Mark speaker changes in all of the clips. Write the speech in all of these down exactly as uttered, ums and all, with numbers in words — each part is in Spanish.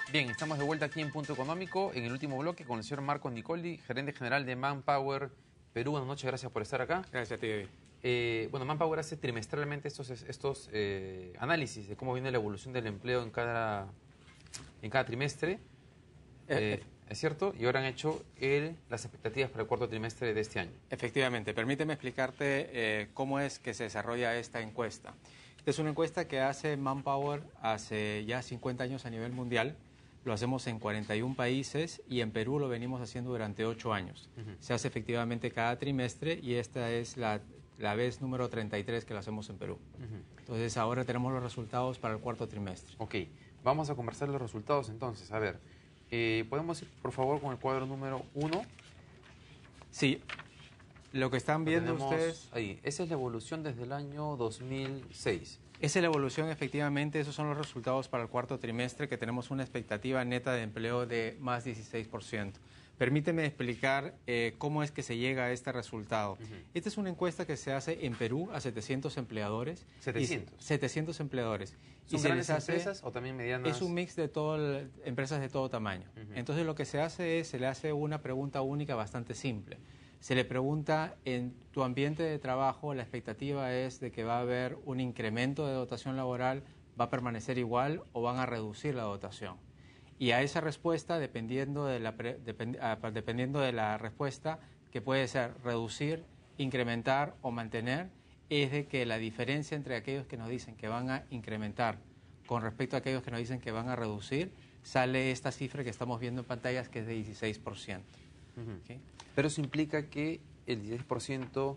Speaker 1: Bien, estamos de vuelta aquí en Punto Económico, en el último bloque con el señor Marco Nicoli, gerente general de Manpower Perú. Buenas noches, gracias por estar acá.
Speaker 2: Gracias a ti, David.
Speaker 1: Eh, bueno, Manpower hace trimestralmente estos, estos eh, análisis de cómo viene la evolución del empleo en cada, en cada trimestre. Eh, eh, ¿Es cierto? Y ahora han hecho el, las expectativas para el cuarto trimestre de este año.
Speaker 2: Efectivamente. Permíteme explicarte eh, cómo es que se desarrolla esta encuesta. Esta es una encuesta que hace Manpower hace ya cincuenta años a nivel mundial. Lo hacemos en cuarenta y un países y en Perú lo venimos haciendo durante ocho años. Uh-huh. Se hace efectivamente cada trimestre y esta es la, la vez número treinta y tres que lo hacemos en Perú. Uh-huh. Entonces ahora tenemos los resultados para el cuarto trimestre.
Speaker 1: Ok, vamos a conversar los resultados entonces. A ver, eh, ¿podemos ir por favor con el cuadro número uno?
Speaker 2: Sí, lo que están viendo
Speaker 1: tenemos
Speaker 2: ustedes...
Speaker 1: Ahí, esa es la evolución desde el año dos mil seis.
Speaker 2: Esa es la evolución, efectivamente. Esos son los resultados para el cuarto trimestre, que tenemos una expectativa neta de empleo de más dieciséis por ciento. Permíteme explicar eh, cómo es que se llega a este resultado. Uh-huh. Esta es una encuesta que se hace en Perú a setecientos empleadores.
Speaker 1: ¿setecientos?
Speaker 2: Y setecientos empleadores.
Speaker 1: ¿Son
Speaker 2: y
Speaker 1: grandes
Speaker 2: se les hace,
Speaker 1: empresas o también medianas?
Speaker 2: Es un mix de todo, empresas de todo tamaño. Uh-huh. Entonces lo que se hace es, se le hace una pregunta única bastante simple. Se le pregunta, en tu ambiente de trabajo, la expectativa es de que va a haber un incremento de dotación laboral, va a permanecer igual o van a reducir la dotación. Y a esa respuesta, dependiendo de la, depend, dependiendo de la respuesta, que puede ser reducir, incrementar o mantener, es de que la diferencia entre aquellos que nos dicen que van a incrementar con respecto a aquellos que nos dicen que van a reducir, sale esta cifra que estamos viendo en pantallas, que es de dieciséis por ciento.
Speaker 1: Uh-huh. ¿Okay? Pero eso implica que el dieciséis por ciento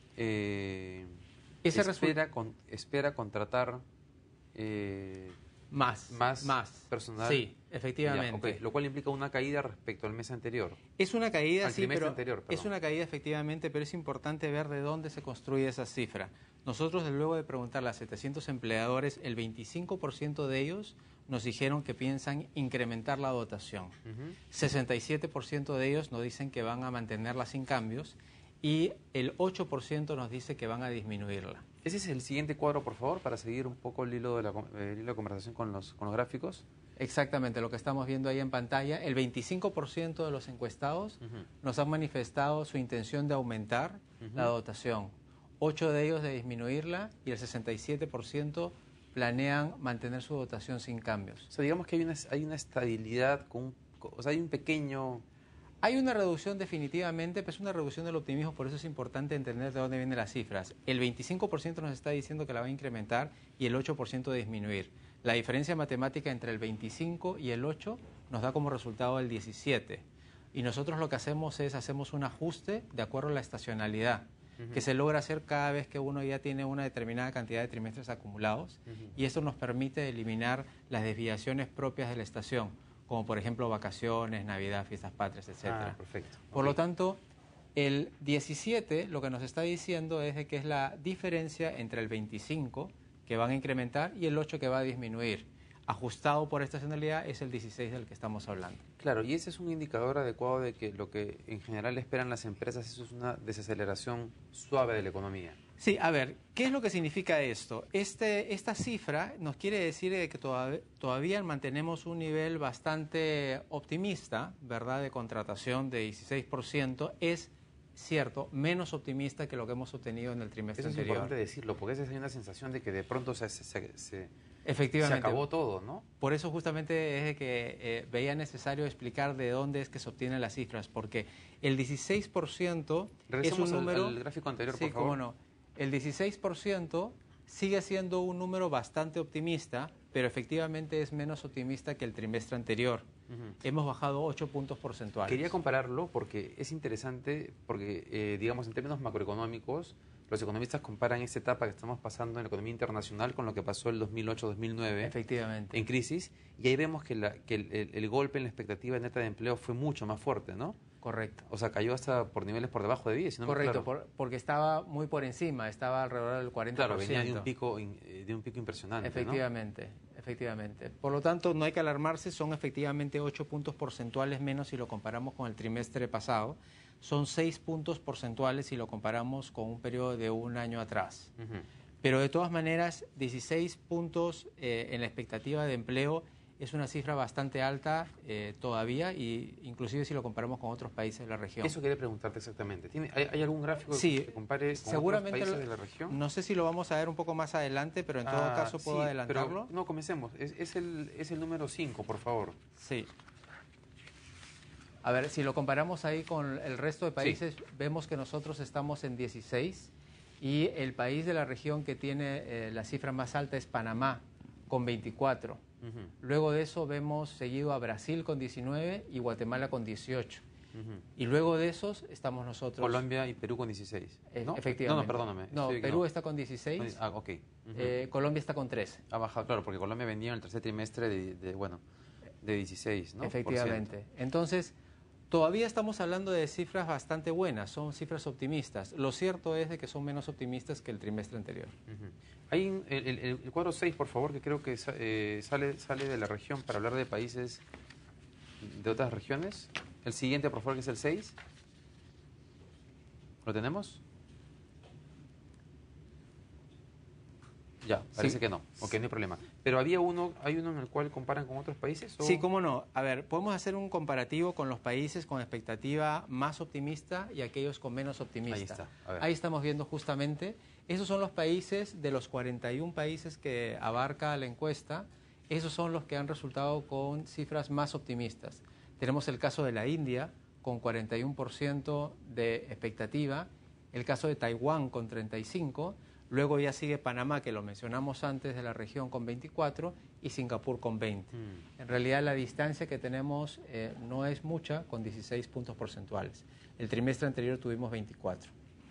Speaker 1: eh, espera, con, espera contratar eh,
Speaker 2: más,
Speaker 1: más,
Speaker 2: más
Speaker 1: personal.
Speaker 2: Sí, efectivamente.
Speaker 1: Ya, okay. Lo cual implica una caída respecto al mes anterior.
Speaker 2: Es una caída,
Speaker 1: al
Speaker 2: sí, pero
Speaker 1: anterior,
Speaker 2: es una caída efectivamente, pero es importante ver de dónde se construye esa cifra. Nosotros, luego de preguntarle a setecientos empleadores, el veinticinco por ciento de ellos nos dijeron que piensan incrementar la dotación. Uh-huh. sesenta y siete por ciento de ellos nos dicen que van a mantenerla sin cambios y el ocho por ciento nos dice que van a disminuirla.
Speaker 1: Ese es el siguiente cuadro, por favor, para seguir un poco el hilo de la, el hilo de conversación con los, con los gráficos.
Speaker 2: Exactamente, lo que estamos viendo ahí en pantalla. El veinticinco por ciento de los encuestados uh-huh. nos han manifestado su intención de aumentar uh-huh. la dotación. ocho de ellos de disminuirla y el sesenta y siete por ciento planean mantener su dotación sin cambios.
Speaker 1: O sea, digamos que hay una, hay una estabilidad, con un, o sea, hay un pequeño...
Speaker 2: Hay una reducción definitivamente, pero es una reducción del optimismo, por eso es importante entender de dónde vienen las cifras. El veinticinco por ciento nos está diciendo que la va a incrementar y el ocho por ciento de disminuir. La diferencia matemática entre el veinticinco y el ocho nos da como resultado el diecisiete. Y nosotros lo que hacemos es, hacemos un ajuste de acuerdo a la estacionalidad, uh-huh. que se logra hacer cada vez que uno ya tiene una determinada cantidad de trimestres acumulados, uh-huh. y esto nos permite eliminar las desviaciones propias de la estación, como por ejemplo vacaciones, Navidad, fiestas patrias, etcétera.
Speaker 1: Ah, perfecto.
Speaker 2: Por
Speaker 1: okay.
Speaker 2: lo tanto, el diecisiete lo que nos está diciendo es de que es la diferencia entre el veinticinco, que van a incrementar, y el ocho, que va a disminuir. Ajustado por estacionalidad es el dieciséis del que estamos hablando.
Speaker 1: Claro, y ese es un indicador adecuado de que lo que en general esperan las empresas, eso es una desaceleración suave de la economía.
Speaker 2: Sí, a ver, ¿qué es lo que significa esto? Este, esta cifra nos quiere decir que todavía, todavía mantenemos un nivel bastante optimista, ¿verdad?, de contratación de dieciséis por ciento. Es cierto, menos optimista que lo que hemos obtenido en el trimestre
Speaker 1: Eso es
Speaker 2: anterior.
Speaker 1: importante decirlo, porque a veces hay una sensación de que de pronto se, se, se, se,
Speaker 2: Efectivamente.
Speaker 1: se acabó todo, ¿no?
Speaker 2: Por eso justamente es de que eh, veía necesario explicar de dónde es que se obtienen las cifras, porque el dieciséis por ciento es un número...
Speaker 1: al, al gráfico anterior,
Speaker 2: sí,
Speaker 1: por favor.
Speaker 2: Cómo no. El dieciséis por ciento sigue siendo un número bastante optimista, pero efectivamente es menos optimista que el trimestre anterior. Uh-huh. Hemos bajado ocho puntos porcentuales.
Speaker 1: Quería compararlo porque es interesante, porque eh, digamos en términos macroeconómicos, los economistas comparan esta etapa que estamos pasando en la economía internacional con lo que pasó el dos mil ocho dos mil nueve.
Speaker 2: Efectivamente.
Speaker 1: En crisis, y ahí vemos que, la, que el, el, el golpe en la expectativa neta de empleo fue mucho más fuerte, ¿no?
Speaker 2: Correcto.
Speaker 1: O sea, cayó hasta por niveles por debajo de diez. Si no
Speaker 2: Correcto,
Speaker 1: claro.
Speaker 2: por, porque estaba muy por encima, estaba alrededor del cuarenta por ciento.
Speaker 1: Claro, venía de un pico, de un pico impresionante,
Speaker 2: Efectivamente,
Speaker 1: ¿no?
Speaker 2: efectivamente. Por lo tanto, no hay que alarmarse, son efectivamente ocho puntos porcentuales menos si lo comparamos con el trimestre pasado. Son seis puntos porcentuales si lo comparamos con un periodo de un año atrás. Uh-huh. Pero de todas maneras, dieciséis puntos eh, en la expectativa de empleo es una cifra bastante alta eh, todavía, y inclusive si lo comparamos con otros países de la región.
Speaker 1: Eso quería preguntarte exactamente. ¿Tiene, hay, ¿Hay algún gráfico
Speaker 2: sí,
Speaker 1: que compare con
Speaker 2: seguramente
Speaker 1: otros países
Speaker 2: lo,
Speaker 1: de la región?
Speaker 2: No sé si lo vamos a ver un poco más adelante, pero en todo
Speaker 1: ah,
Speaker 2: caso puedo
Speaker 1: sí,
Speaker 2: adelantarlo.
Speaker 1: Pero, no, comencemos. Es, es, el, es el número cinco, por favor.
Speaker 2: Sí. A ver, si lo comparamos ahí con el resto de países, sí. Vemos que nosotros estamos en dieciséis y el país de la región que tiene eh, la cifra más alta es Panamá, con veinticuatro. Uh-huh. Luego de eso vemos seguido a Brasil con diecinueve y Guatemala con dieciocho. Uh-huh. Y luego de esos estamos nosotros.
Speaker 1: Colombia y Perú con dieciséis.
Speaker 2: ¿No? Efectivamente. No,
Speaker 1: no, perdóname.
Speaker 2: No, Perú no. está con dieciséis.
Speaker 1: Ah, ok. Uh-huh.
Speaker 2: eh, Colombia está con trece.
Speaker 1: Ha bajado, claro, porque Colombia venía en el tercer trimestre de, de bueno, de dieciséis, ¿no?
Speaker 2: Efectivamente. Entonces, todavía estamos hablando de cifras bastante buenas, son cifras optimistas. Lo cierto es de que son menos optimistas que el trimestre anterior.
Speaker 1: Uh-huh. Hay el, el, el cuadro seis, por favor, que creo que eh, sale, sale de la región para hablar de países de otras regiones. El siguiente, por favor, que es el seis. ¿Lo tenemos? Ya, parece sí. que no. Ok, no hay problema. Pero había uno, ¿hay uno en el cual comparan con otros países? ¿O?
Speaker 2: Sí, cómo no. A ver, podemos hacer un comparativo con los países con expectativa más optimista y aquellos con menos optimista.
Speaker 1: Ahí está. A ver.
Speaker 2: Ahí estamos viendo justamente, esos son los países, de los cuarenta y un países que abarca la encuesta, esos son los que han resultado con cifras más optimistas. Tenemos el caso de la India, con cuarenta y uno por ciento de expectativa, el caso de Taiwán con treinta y cinco por ciento, luego ya sigue Panamá, que lo mencionamos antes, de la región con veinticuatro, y Singapur con veinte. Mm. En realidad la distancia que tenemos eh, no es mucha, con dieciséis puntos porcentuales. El trimestre anterior tuvimos veinticuatro.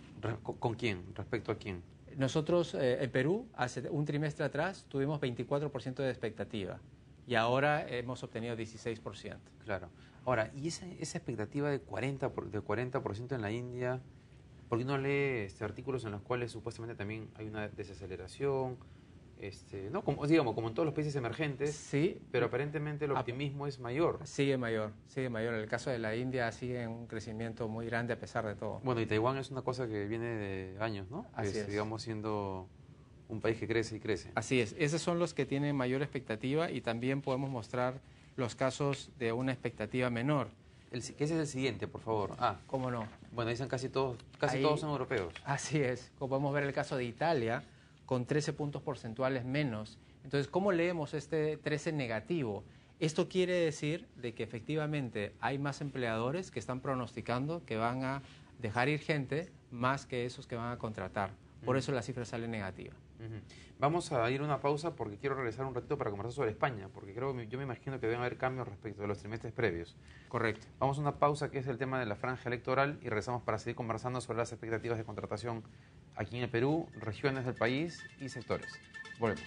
Speaker 1: ¿Con quién? ¿Respecto a quién?
Speaker 2: Nosotros, eh, en Perú, hace un trimestre atrás, tuvimos veinticuatro por ciento de expectativa, y ahora hemos obtenido dieciséis por ciento.
Speaker 1: Claro. Ahora, ¿y esa, esa expectativa de cuarenta por ciento, de cuarenta por ciento en la India? ¿Por qué no lee este, artículos en los cuales supuestamente también hay una desaceleración? Este, ¿no? Como, digamos, como en todos los países emergentes,
Speaker 2: sí,
Speaker 1: pero aparentemente el optimismo es mayor.
Speaker 2: Sigue mayor, sigue mayor. En el caso de la India sigue en un crecimiento muy grande a pesar de todo.
Speaker 1: Bueno, y Taiwán es una cosa que viene de años, ¿no?
Speaker 2: Así
Speaker 1: es,
Speaker 2: es.
Speaker 1: Digamos, siendo un país que crece y crece.
Speaker 2: Así es. Esos son los que tienen mayor expectativa, y también podemos mostrar los casos de una expectativa menor.
Speaker 1: El, que ese es el siguiente, por favor. Ah,
Speaker 2: ¿cómo no?
Speaker 1: Bueno, dicen casi todos, casi
Speaker 2: Ahí,
Speaker 1: todos son europeos.
Speaker 2: Así es. Como podemos ver el caso de Italia, con trece puntos porcentuales menos. Entonces, ¿cómo leemos este trece negativo? Esto quiere decir de que efectivamente hay más empleadores que están pronosticando que van a dejar ir gente más que esos que van a contratar. Por uh-huh. eso la cifra sale negativa.
Speaker 1: Uh-huh. Vamos a ir a una pausa porque quiero regresar un ratito para conversar sobre España, porque creo, yo me imagino que deben haber cambios respecto de los trimestres previos.
Speaker 2: Correcto.
Speaker 1: Vamos a una pausa, que es el tema de la franja electoral, y regresamos para seguir conversando sobre las expectativas de contratación aquí en el Perú, regiones del país y sectores. Volvemos.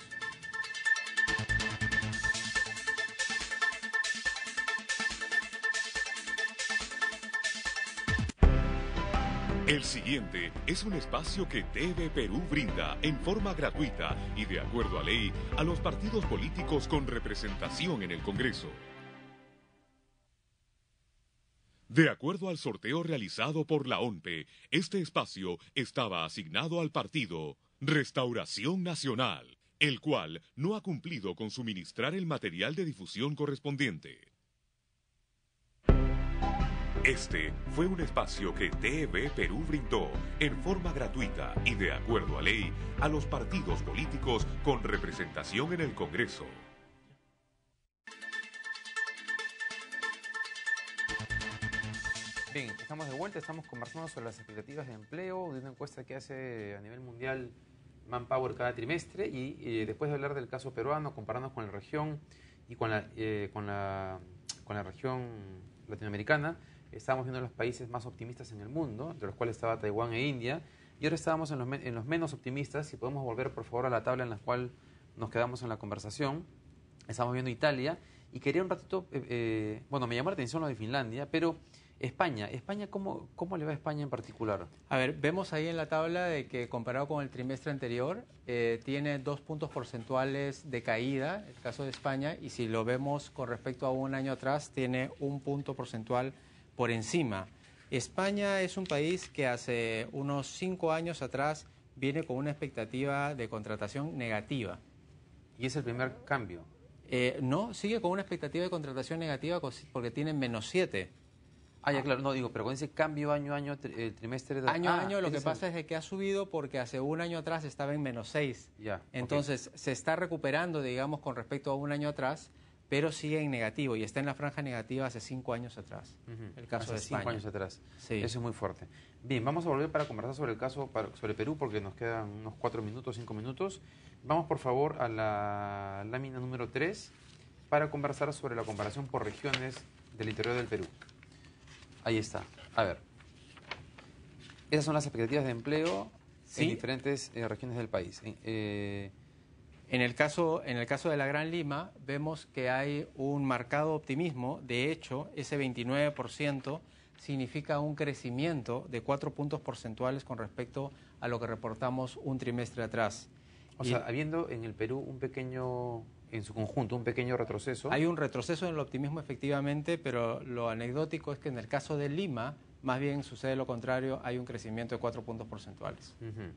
Speaker 3: El siguiente es un espacio que T V Perú brinda en forma gratuita y de acuerdo a ley a los partidos políticos con representación en el Congreso. De acuerdo al sorteo realizado por la O N P E, este espacio estaba asignado al partido Restauración Nacional, el cual no ha cumplido con suministrar el material de difusión correspondiente. Este fue un espacio que T V Perú brindó en forma gratuita y de acuerdo a ley a los partidos políticos con representación en el Congreso.
Speaker 1: Bien, estamos de vuelta, estamos conversando sobre las expectativas de empleo de una encuesta que hace a nivel mundial Manpower cada trimestre, y eh, después de hablar del caso peruano, compararnos con la región y con la, eh, con la, con la región latinoamericana, estábamos viendo los países más optimistas en el mundo, entre los cuales estaba Taiwán e India, y ahora estábamos en los, en los menos optimistas. Si podemos volver, por favor, a la tabla en la cual nos quedamos en la conversación. Estamos viendo Italia, y quería un ratito, eh, eh, bueno, me llamó la atención lo de Finlandia, pero España, España ¿cómo, ¿cómo le va a España en particular?
Speaker 2: A ver, vemos ahí en la tabla de que comparado con el trimestre anterior, eh, tiene dos puntos porcentuales de caída, el caso de España, y si lo vemos con respecto a un año atrás, tiene un punto porcentual por encima. España es un país que hace unos cinco años atrás viene con una expectativa de contratación negativa.
Speaker 1: Y es el primer cambio.
Speaker 2: Eh, no, sigue con una expectativa de contratación negativa porque tienen menos siete.
Speaker 1: Ah, ya, claro, no digo, pero con ese cambio año a año, tri- el trimestre... De...
Speaker 2: Año a
Speaker 1: ah,
Speaker 2: año lo que
Speaker 1: ese
Speaker 2: pasa
Speaker 1: el...
Speaker 2: es que ha subido porque hace un año atrás estaba en menos seis.
Speaker 1: Ya,
Speaker 2: Entonces
Speaker 1: okay.
Speaker 2: se está recuperando, digamos, con respecto a un año atrás, pero sigue en negativo y está en la franja negativa hace cinco años atrás.
Speaker 1: Uh-huh.
Speaker 2: El caso
Speaker 1: hace
Speaker 2: de España.
Speaker 1: cinco años atrás.
Speaker 2: Sí.
Speaker 1: Eso es muy fuerte. Bien, vamos a volver para conversar sobre el caso, para, sobre Perú, porque nos quedan unos cuatro minutos, cinco minutos. Vamos, por favor, a la lámina número tres para conversar sobre la comparación por regiones del interior del Perú. Ahí está. A ver. Esas son las expectativas de empleo
Speaker 2: ¿Sí?
Speaker 1: en diferentes eh, regiones del país. Eh,
Speaker 2: En el, caso, en el caso de la Gran Lima, vemos que hay un marcado optimismo. De hecho, ese veintinueve por ciento significa un crecimiento de cuatro puntos porcentuales con respecto a lo que reportamos un trimestre atrás.
Speaker 1: o
Speaker 2: Y
Speaker 1: sea, habiendo en el Perú un pequeño, en su conjunto, un pequeño retroceso.
Speaker 2: hay un retroceso en el optimismo, efectivamente, pero lo anecdótico es que en el caso de Lima, más bien sucede lo contrario, hay un crecimiento de cuatro puntos porcentuales.
Speaker 1: Uh-huh.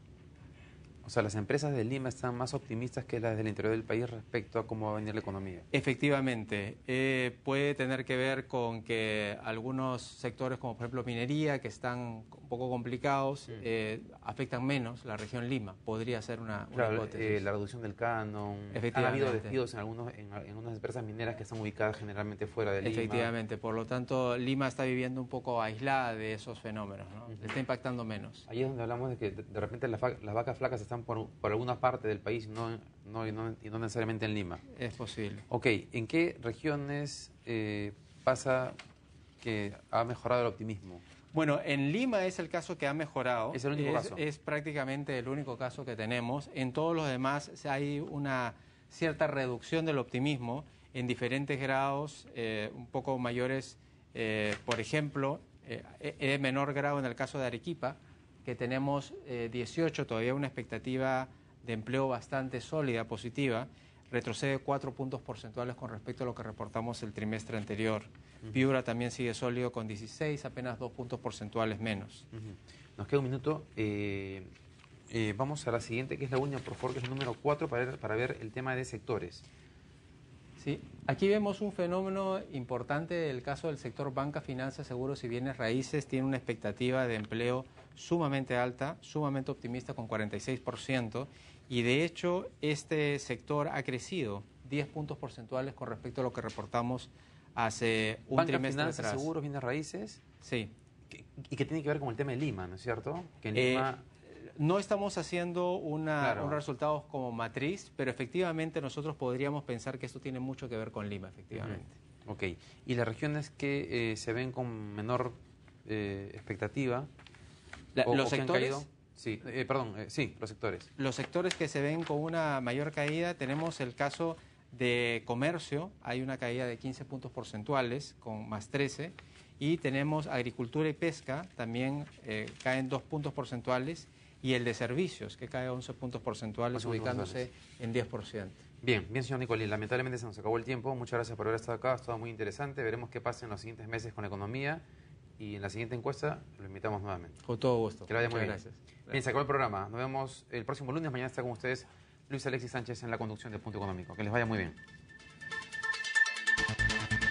Speaker 1: O sea, las empresas de Lima están más optimistas que las del interior del país respecto a cómo va a venir la economía.
Speaker 2: Efectivamente, eh, puede tener que ver con que algunos sectores, como por ejemplo minería, que están un poco complicados,
Speaker 1: Mm.
Speaker 2: eh, afectan menos la región Lima. Podría ser una, una
Speaker 1: Claro,
Speaker 2: hipótesis.
Speaker 1: eh, la reducción del canon. Han
Speaker 2: Efectivamente.
Speaker 1: habido despidos en, algunos, en, en algunas empresas mineras que están ubicadas generalmente fuera de Lima.
Speaker 2: Efectivamente, por lo tanto, Lima está viviendo un poco aislada de esos fenómenos, ¿no?
Speaker 1: Ujú.
Speaker 2: Le está impactando menos.
Speaker 1: Ahí es donde hablamos de que de, de repente las, va- las vacas flacas están por, por alguna parte del país no, no, y, no, y no necesariamente en Lima.
Speaker 2: Es posible.
Speaker 1: Ok, ¿en qué regiones eh, pasa que ha mejorado el optimismo?
Speaker 2: Bueno, en Lima es el caso que ha mejorado.
Speaker 1: Es el único
Speaker 2: es,
Speaker 1: caso.
Speaker 2: Es prácticamente el único caso que tenemos. En todos los demás hay una cierta reducción del optimismo en diferentes grados, eh, un poco mayores. Eh, por ejemplo, eh, de menor grado en el caso de Arequipa, que tenemos eh, dieciocho, todavía una expectativa de empleo bastante sólida, positiva, retrocede cuatro puntos porcentuales con respecto a lo que reportamos el trimestre anterior. Uh-huh. Piura también sigue sólido con dieciséis, apenas dos puntos porcentuales menos.
Speaker 1: Uh-huh. Nos queda un minuto. Eh, eh, vamos a la siguiente, que es la última, por favor, que es el número cuatro, para ver, para ver el tema de sectores.
Speaker 2: Sí, aquí vemos un fenómeno importante. El caso del sector banca, finanzas, seguros y bienes raíces tiene una expectativa de empleo sumamente alta, sumamente optimista con cuarenta y seis por ciento. Y de hecho, este sector ha crecido diez puntos porcentuales con respecto a lo que reportamos hace un
Speaker 1: Banca,
Speaker 2: trimestre
Speaker 1: finanzas,
Speaker 2: atrás.
Speaker 1: seguros, bienes raíces.
Speaker 2: Sí.
Speaker 1: Que, y que tiene que ver con el tema de Lima, ¿no es cierto? Que en
Speaker 2: Eh,
Speaker 1: Lima...
Speaker 2: No estamos haciendo una,
Speaker 1: Claro.
Speaker 2: un resultado como matriz, pero efectivamente nosotros podríamos pensar que esto tiene mucho que ver con Lima, efectivamente.
Speaker 1: Uh-huh. Ok. ¿Y las regiones que eh, se ven con menor eh, expectativa?
Speaker 2: La-
Speaker 1: o,
Speaker 2: los
Speaker 1: o que han
Speaker 2: sectores...
Speaker 1: caído? Sí, eh, perdón, eh, sí, los sectores.
Speaker 2: Los sectores que se ven con una mayor caída, tenemos el caso de comercio, hay una caída de quince puntos porcentuales, con más trece, y tenemos agricultura y pesca, también eh, caen dos puntos porcentuales, y el de servicios, que cae once puntos porcentuales,
Speaker 1: once
Speaker 2: ubicándose en diez por ciento.
Speaker 1: Bien, bien, señor Nicolín, lamentablemente se nos acabó el tiempo. Muchas gracias por haber estado acá, ha estado muy interesante. Veremos qué pasa en los siguientes meses con la economía, y en la siguiente encuesta lo invitamos nuevamente.
Speaker 2: Con todo gusto.
Speaker 1: Que lo vaya muy
Speaker 2: Muchas
Speaker 1: bien.
Speaker 2: gracias.
Speaker 1: Bien, se acabó el programa. Nos vemos el próximo lunes. Mañana está con ustedes Luis Alexis Sánchez en la conducción de Punto Económico. Que les vaya muy bien.